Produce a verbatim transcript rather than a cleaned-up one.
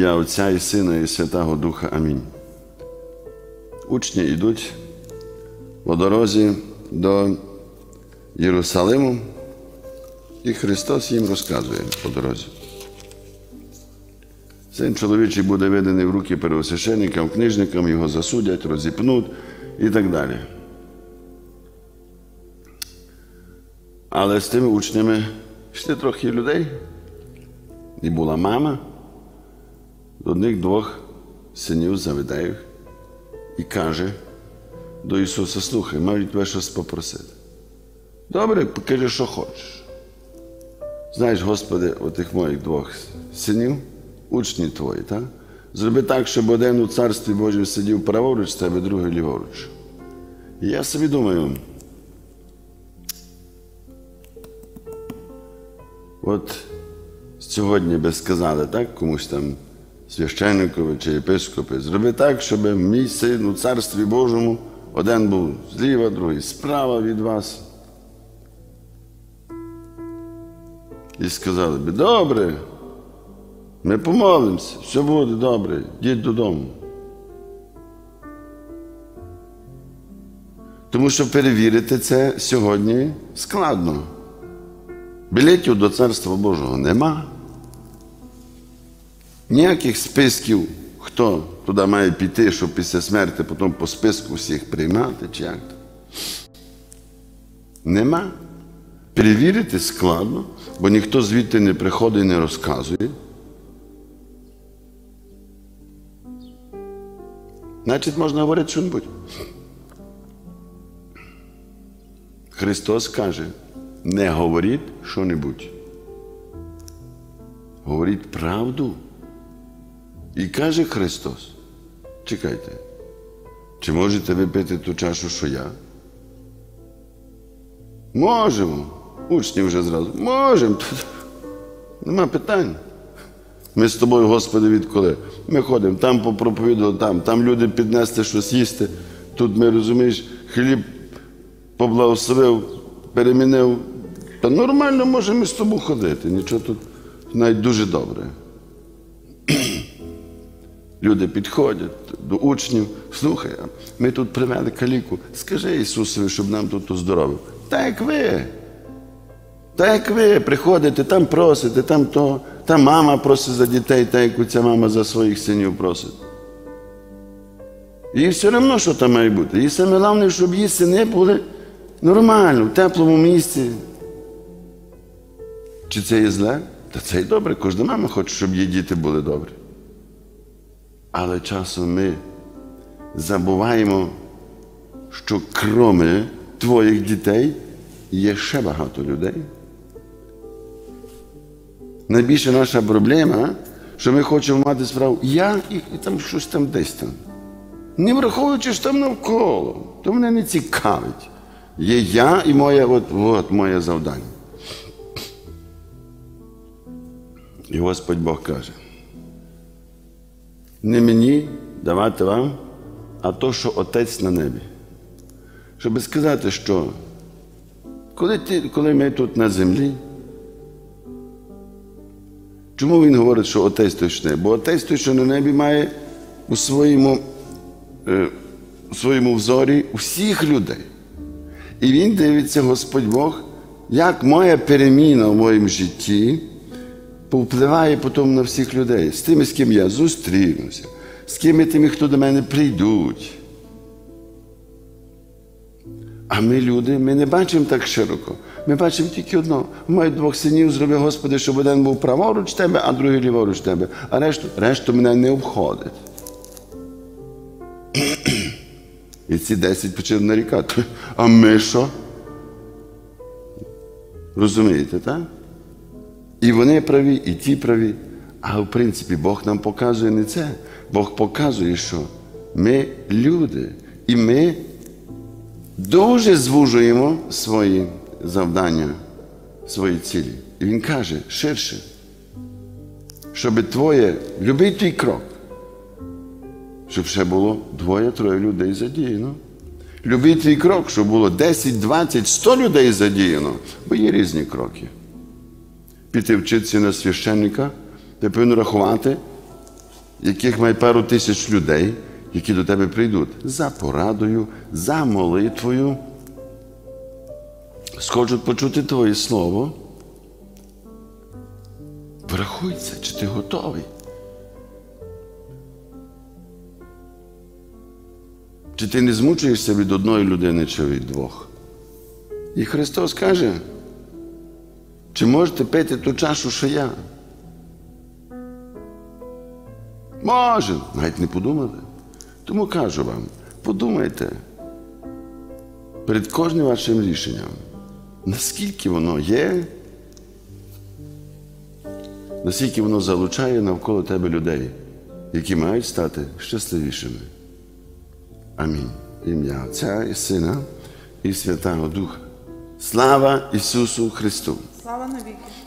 ім'я Отця і Сина і Святого Духа. Амінь. Учні йдуть по дорозі до Єрусалиму, і Христос їм розказує по дорозі. Син чоловічий буде виданий в руки первосвященникам, книжникам, його засудять, розіпнуть і так далі. Але з тими учнями йшли трохи людей, і була мама до одних-двох синів Завидеїв і каже до Ісуса: слухай, маю тебе щось попросити. Добре, покажи, що хочеш. Знаєш, Господи, отих моїх двох синів, учні твої, так? Зроби так, щоб один у Царстві Божому сидів праворуч тебе, другий ліворуч. І я собі думаю, от сьогодні би сказали, так, комусь там священникові чи єпископи, зроби так, щоб мій син у Царстві Божому один був зліва, другий справа від вас. І сказали би: добре, ми помолимося, все буде добре, йдіть додому. Тому що перевірити це сьогодні складно. Білетів до Царства Божого нема. Ніяких списків, хто туди має піти, щоб після смерті потім по списку всіх приймати, чи як то. Нема. Перевірити складно, бо ніхто звідти не приходить і не розказує. Значить, можна говорити що-небудь. Христос каже: не говоріть що-небудь. Говоріть правду. І каже Христос: чекайте, чи можете ви пити ту чашу, що я? Можемо. Учні вже зразу: можемо. Нема питань. Ми з тобою, Господи, відколи? Ми ходимо, там попроповідували, там, там люди піднести щось їсти. Тут ми, розумієш, хліб поблагословив, перемінив. Та нормально можемо з тобою ходити, нічого тут навіть дуже добре. Люди підходять до учнів: слухай, ми тут привели каліку, скажи Ісусові, щоб нам тут оздоровив. Так як ви, так як ви приходите, там просите, там то, там мама просить за дітей, так як ця мама за своїх синів просить. І все одно, що там має бути. І саме головне, щоб її сини були нормально, в теплому місці. Чи це є зле? Та це й добре, кожна мама хоче, щоб її діти були добрі. Але часом ми забуваємо, що кроме твоїх дітей є ще багато людей. Найбільша наша проблема, що ми хочемо мати справу я і, і там щось там десь там. Не враховуючи, що там навколо. То мене не цікавить. Є я і моє, от, от моє завдання. І Господь Бог каже: не мені давати вам, а то, що Отець на небі. Щоб сказати, що коли, ти, коли ми тут на землі, чому він говорить, що Отець той, що на небі? Бо Отець той, що на небі, має у своєму, е, у своєму взорі усіх людей. І він дивиться, Господь Бог, як моя переміна в моєму житті повпливає потім на всіх людей. З тими, з ким я зустрінуся, з ким тими, хто до мене прийдуть. А ми, люди, ми не бачимо так широко. Ми бачимо тільки одно. Мають двох синів, зроби, Господи, щоб один був праворуч тебе, а другий ліворуч тебе. А решту, решту мене не обходить. І ці десять почали нарікати: а ми що? Розумієте, так? І вони праві, і ті праві. А в принципі Бог нам показує не це. Бог показує, що ми люди. І ми дуже звужуємо свої завдання, свої цілі. І він каже ширше, щоб твоє, любий твій крок, щоб ще було двоє-троє людей задіяно. Любий твій крок, щоб було десять, двадцять, сто людей задіяно, бо є різні кроки. Піти вчитися на священника, ти повинен рахувати яких має пару тисяч людей, які до тебе прийдуть за порадою, за молитвою, схочуть почути Твоє Слово. Врахуй це, чи ти готовий. Чи ти не змучуєшся від одної людини, чи від двох? І Христос каже, чи можете пити ту чашу, що я? Може, навіть не подумали. Тому кажу вам, подумайте перед кожним вашим рішенням, наскільки воно є, наскільки воно залучає навколо тебе людей, які мають стати щасливішими. Амінь. Ім'я Отця і Сина і Святого Духа. Слава Ісусу Христу! Слава навіки!